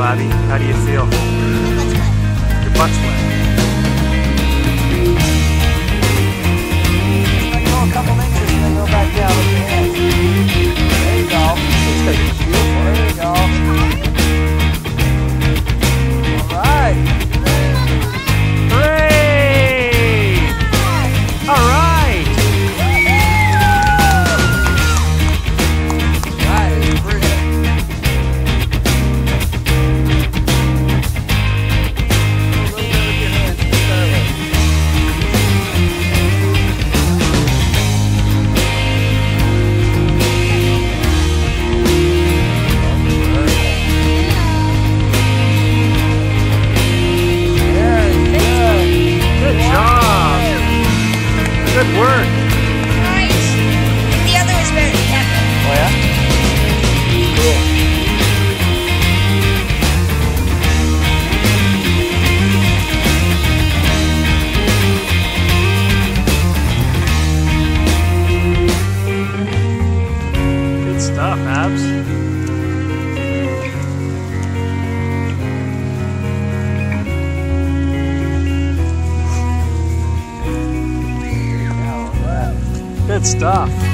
Abby? How do you feel? Your butt's wet. Just go a couple inches and then go back down with your hands. There you go. Just gotta get feel for it. There you go. Alright. Hooray! Alright! That is brilliant. A little bit with your hands to start with. Good job! Good work! Nice. The other was better. Yeah. Oh yeah? Cool. Good stuff, Abs. Good stuff.